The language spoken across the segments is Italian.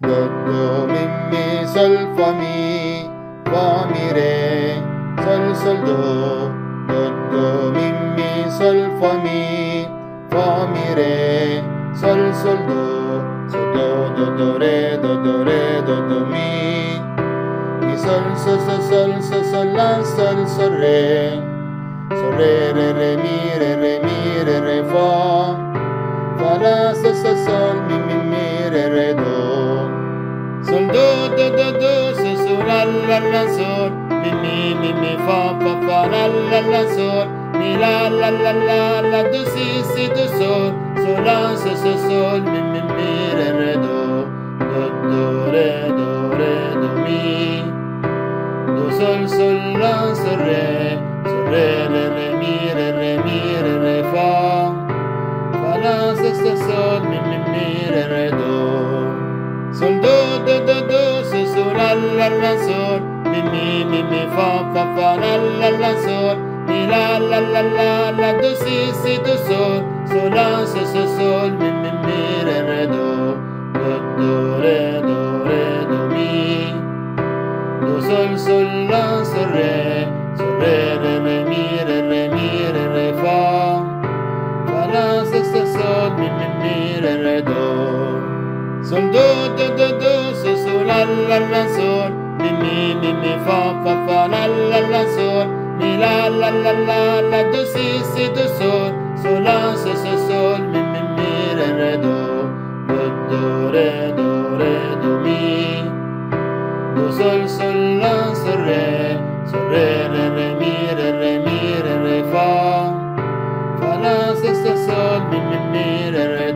do, mi, sol, fa, mi, re, sol, do, mi, sol, fa, mi, re, sol, do, re, do, mi, sol, la, sol, re, re, mi, re, fa, la, sol, mi, re, do, sol, do, la, sol, mi, fa, la, sol, mi, la, do, si, do, sol, la, sol, mi, re, do, re, do, mi, do, sol, la, re, mi, re, fa, la, sol, mi, re, do, sol, do, la, sol, mi, fa, la, sol, mi, la, do, si, do, sol, la, sol, mi, re, do, re, do, mi, do, sol, la, re, mi, re, fa, la, sol, mi, re, do, sol, do, la, sol, mi, fa, la, sol, mi, la, do, si, do, sol, la, sol, mi, re, do, re, do, mi, do, sol, la, re, mi, re, fa, la, sol, mi, re,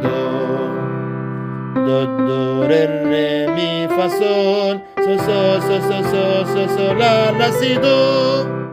do, re, mi, fa, sol, la, si, do.